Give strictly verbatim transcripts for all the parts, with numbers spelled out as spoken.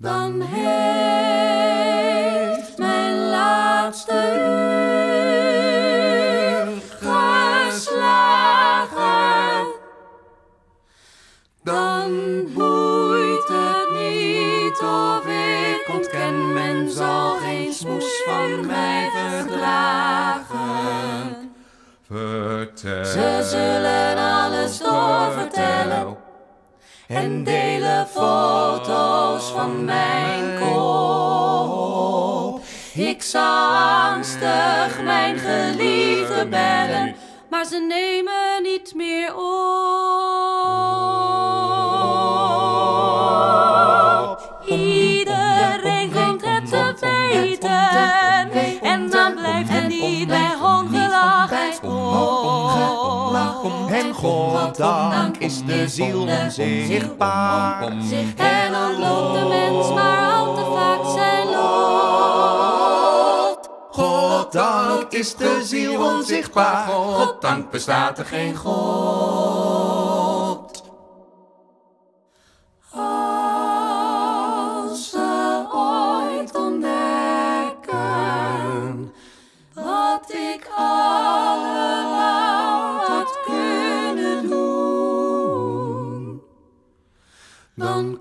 Dan heeft mijn laatste uur geslagen. Dan boeit het niet of ik ontken, men zal geen smoes van mij verdragen. Vertel. Ze zullen alles doorvertellen en delen foto's van mijn kop. Ik zal angstig mijn geliefde bellen, maar ze nemen niet meer op. Iedereen komt het te weten en dan blijft het niet bij hoongelachen op. En goddank is de ziel onzichtbaar. En dan loopt de mens maar al te vaak zijn lot. Goddank is de ziel onzichtbaar. Goddank bestaat er geen God. Als ze ooit ontdekken wat ik allemaal had kunnen doen, dan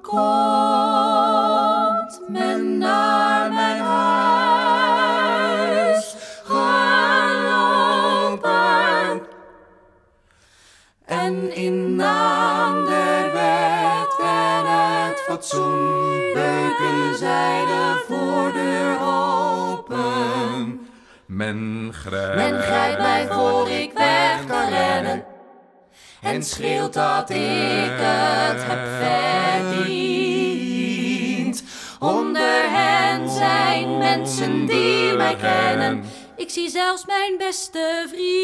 komt men naar mijn huis gelopen en in naam der wet en het fatsoen beuken zij de voordeur open. Men grijpt, Men grijpt mij voor ik weg kan rennen en schreeuwt dat ik het heb verdiend. Onder hen zijn mensen die mij kennen. Ik zie zelfs mijn beste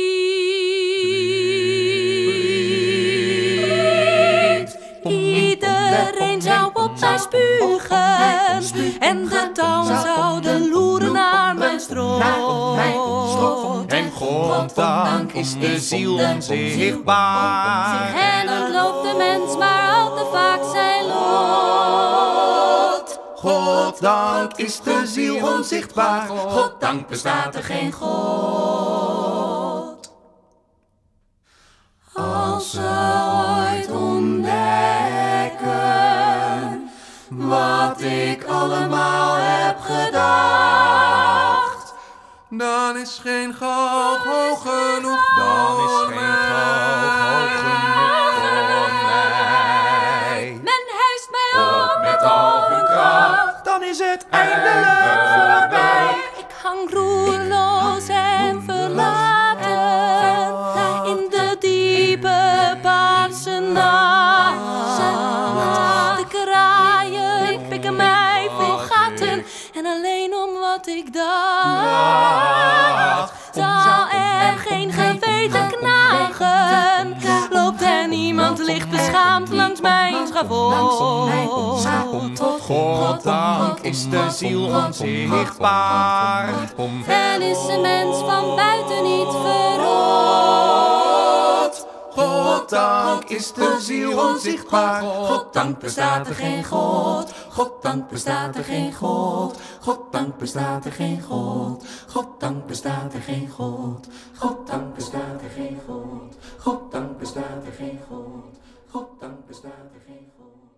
vriend. Iedereen zou op mij spugen en de touwen zouden loeren naar mijn strot. en goddank is de ziel onzichtbaar. En dan loopt de mens maar al te vaak zijn lot. Goddank is de ziel onzichtbaar. Goddank bestaat er geen God. Als ze ooit ontdekken wat ik allemaal heb gedacht, Dan is geen goud hoog genoeg. Dan is geen goud hoog genoeg voor mij. men hijst mij op Met al hun kracht. Dan is het eindelijk voorbij. Ik hang roerloos en verlaten in de diepe paarse nacht. De kraaien pikken mij vol gaten en alleen om wat ik dacht. Zal er geen geweten knagen, loopt er niemand licht beschaamd langs mijn schavot. Goddank is de ziel onzichtbaar. En is de mens van buiten niet verrot. Goddank is de ziel onzichtbaar. Goddank bestaat er geen God. Goddank bestaat er geen God. Goddank bestaat er geen God. Goddank bestaat er geen God. Goddank bestaat er geen God. Goddank bestaat er geen God. Goddank bestaat er geen God.